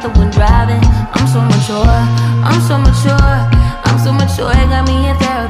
the one driving. I'm so mature, I'm so mature, I'm so mature. It got me in therapy.